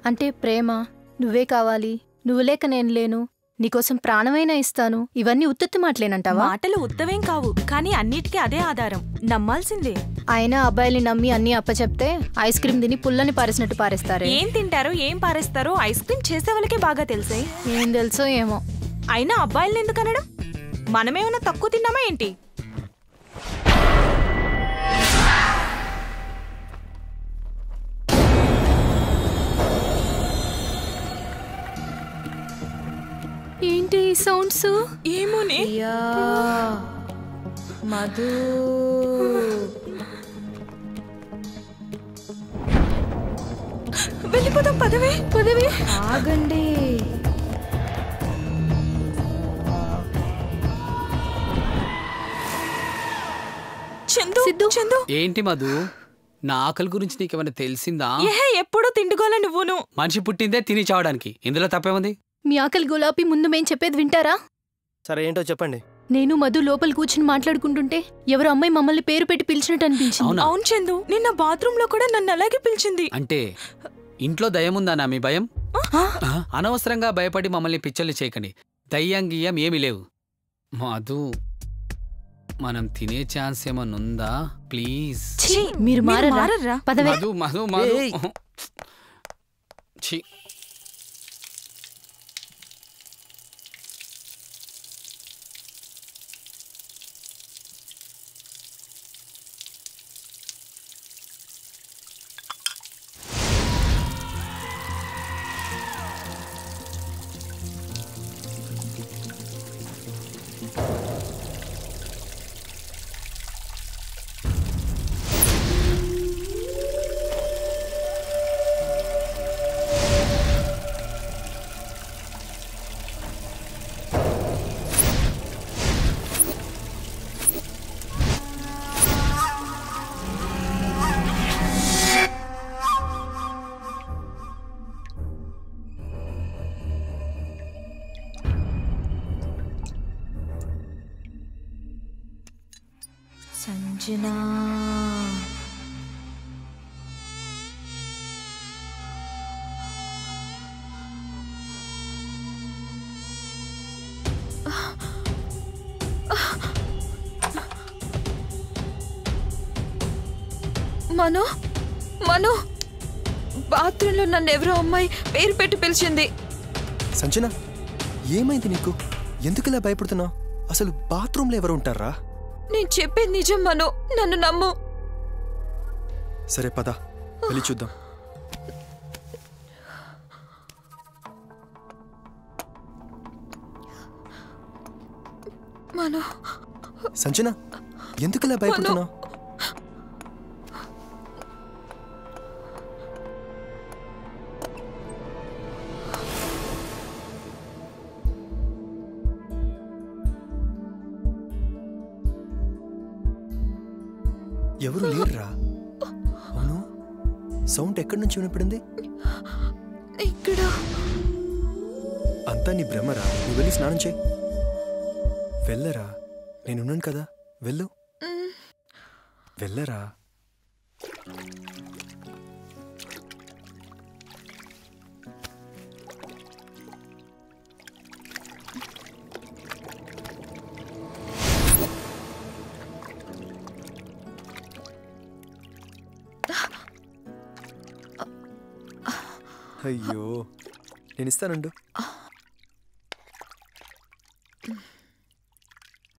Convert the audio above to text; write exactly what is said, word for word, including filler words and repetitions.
అంటే ప్రేమ, నువ్వే కావాలి, నువ్వు లేక నేను లేను, నీకోసం ప్రాణమైనా ఇస్తాను, ఇవన్నీ ఉత్తత్తి మాటలేనంటావా? మాటలు ఉత్తవేం కావు, కానీ అన్నిటికీ అదే ఆధారం, నమ్మాల్సిందే. అయినా అబ్బాయిల్ని నమ్మి అన్నీ అప్పచెప్తే ఐస్ క్రీమ్ తిని పుల్లని పారేసినట్టు పారేస్తారే. ఏం తింటారో ఏం పారేస్తారో ఐస్ క్రీమ్ చేసే వాళ్ళకే బాగా తెలుసే. ఏం తెలుసో ఏమో. అయినా అబ్బాయిల్ని ఎందుకనడం? మనమేమన్నా తక్కువ తిన్నామా ఏంటి? ఏంటి ఈ సౌండ్స్? ఏమోనే. మధు వెళ్ళిపోదాం. పదవే పదవే. ఆగండి. చందు చందు ఏంటి మధు, నా ఆకలి గురించి నీకేమైనా తెలిసిందా? ఏహే, ఎప్పుడు తిండిగోలా నువ్వును. మనిషి పుట్టిందే తిని చావడానికి, ఇందులో తప్పేముంది? మీ ఆకలి గులాబీ ముందు మేం చెప్పేది వింటారా? సరే ఏంటో చెప్పండి. నేను మధు లోపల కూర్చుని మాట్లాడుకుంటుంటే ఎవరు అమ్మాయి మమ్మల్ని పేరు పెట్టి పిలిచినట్టు అనిపించింది. అవును చందు, నిన్న బాత్రూమ్ లో కూడా నన్ను అలాగే పిలిచింది. అంటే ఇంట్లో దయ్యం ఉందానా మీ భయం? అనవసరంగా భయపడి మమ్మల్ని పిచ్చల్ని చేయకండి. దయ్యం గియ్యం ఏమీ లేవు. మధు, మనం తినే ఛాన్స్ ఏమన్నా ఉందా? ప్లీజ్ మీరు మారరా? పదవే. మధు మధు మధు ఛీ. సంజనా, మను మను బాత్రూంలో నన్ను ఎవరో అమ్మాయి పేరు పెట్టి పిలిచింది. సంజన, ఏమైంది నీకు? ఎందుకు ఇలా భయపడుతున్నావు? అసలు బాత్రూంలో ఎవరు ఉంటారా? నేను చెప్పేది నిజం మను, నన్ను నమ్ము. సరే పద, వెళ్ళి చూద్దాం. మను. సంజన, ఎందుకు ఇలా భయపడుతున్నావు? ఎవరు లేరురా? అవును, సౌండ్ ఎక్కడి నుంచి వినపడింది? ఇక్కడ. అంతా నీ భ్రమరా? నువ్వు వెళ్ళి స్నానం చేయి. వెళ్ళరా, నేనున్నాను కదా, వెళ్ళు. వెళ్ళరా. అయ్యో, నేను ఇస్తానండు.